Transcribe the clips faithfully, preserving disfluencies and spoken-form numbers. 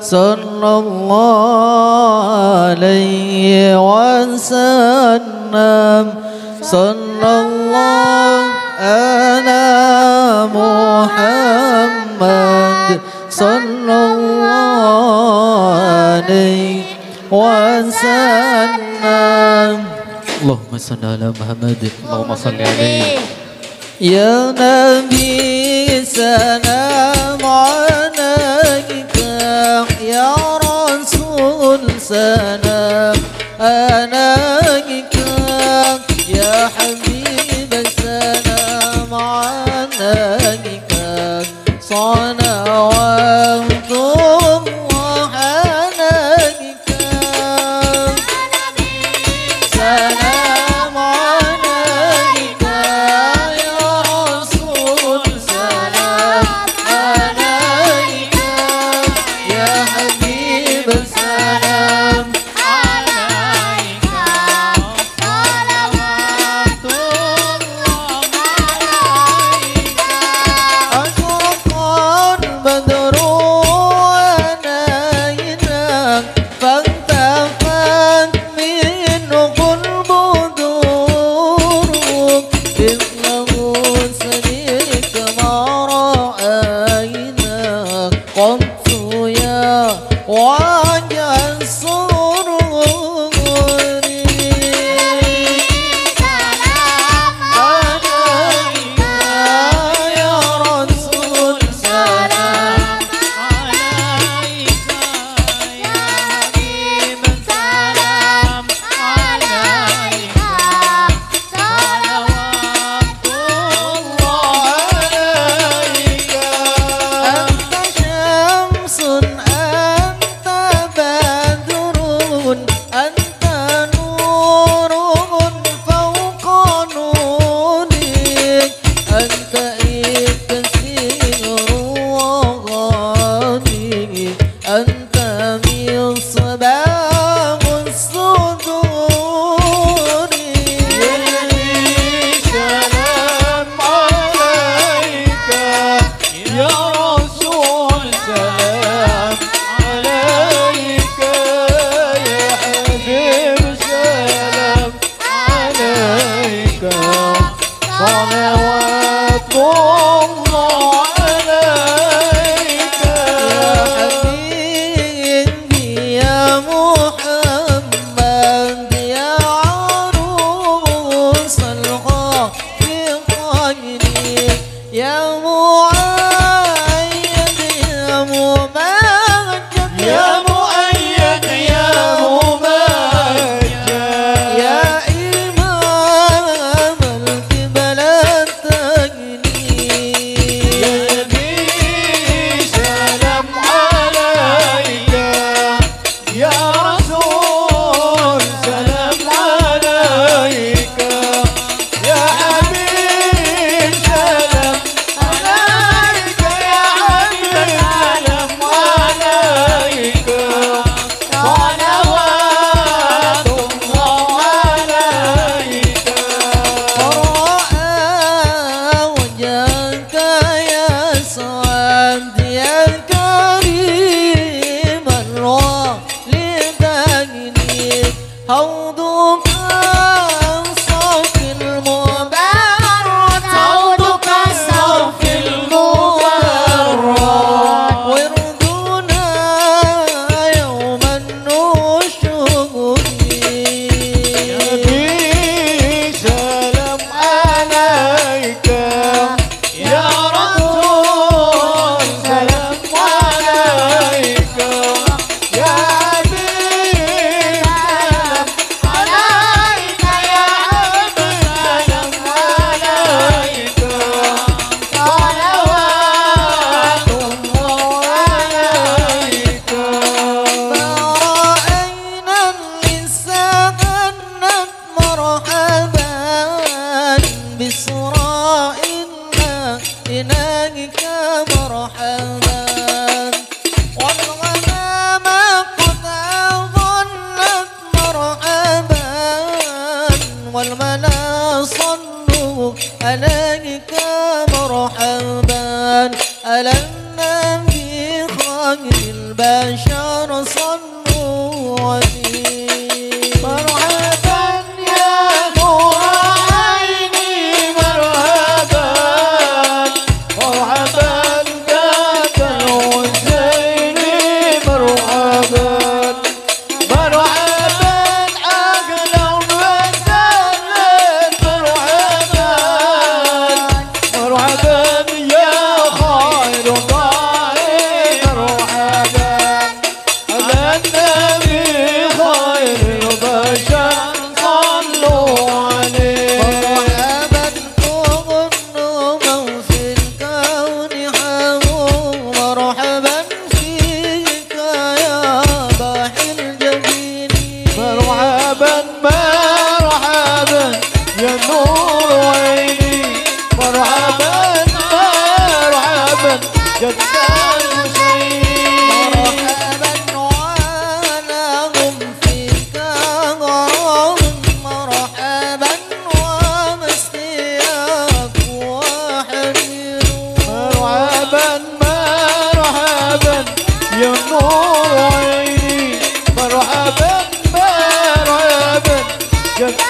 صلى الله عليه وسلم صلى الله على محمد صلى الله عليه وسلم. اللهم صل على محمد اللهم صل عليه. يا نبي سلام عليك يا رسول سلام عليك يا حبيب سلام عليك صلوات الله عليك سلام عليك يا رسول سلام عليك يا حبيب سلام عليك صلوات الله عليك. أشرق البدر علينا فانتفت منه البدور مثله سنيك ما رأينا قمت يا وجه السرور سلام عليك يا رسول سلام عليك يا حبيب سلام عليك صلوات الله عليك. أنت شمس أنت بدر أنت نور فوق نورك أنت إكسير وغاني أنت مصباح الصدور. سلام عليك يا رسول سلام عليك يا حبيب سلام عليك صلوات الله عليك. يا حبيبي يا محمد يا عروس الخافقين يا مؤيد يا ممجد يا مؤيد يا ممجد يا إمام القبلتين يا نبي سلام عليك يا رسول سلام عليك يا حبيب سلام عليك يا حبيب سلام عليك صلوات الله عليك. ورأى وجهك يا سعد يا كريم الوالدين حوضك الصوف المبارك حوضك الصوف المبارك وردنا يوم النشور. يا نبي سلام عليك يا رسول سلام عليك يا حبيب سلام عليك يا حبيب سلام عليك صلوات الله عليك. فرأينا النساء غنت مرحبا بسرائنا إليك مرحبا والغمام قد أظلت مرحبا والملا صلوا عليك مرحبا على النبي خير البشر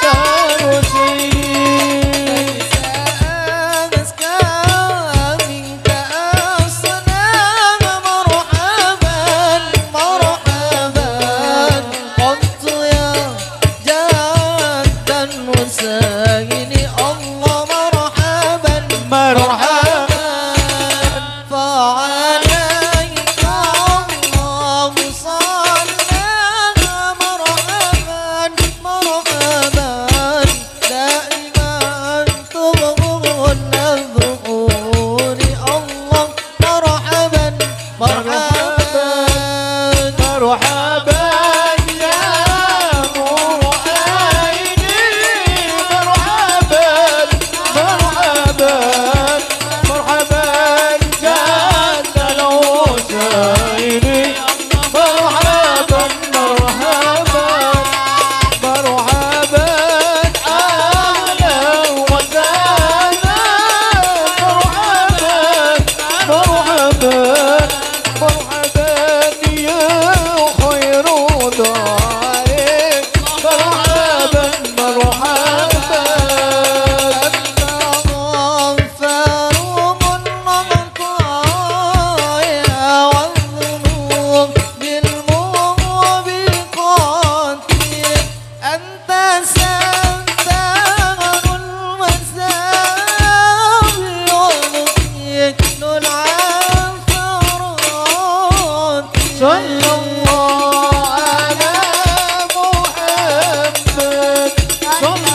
صلى الله على محمد.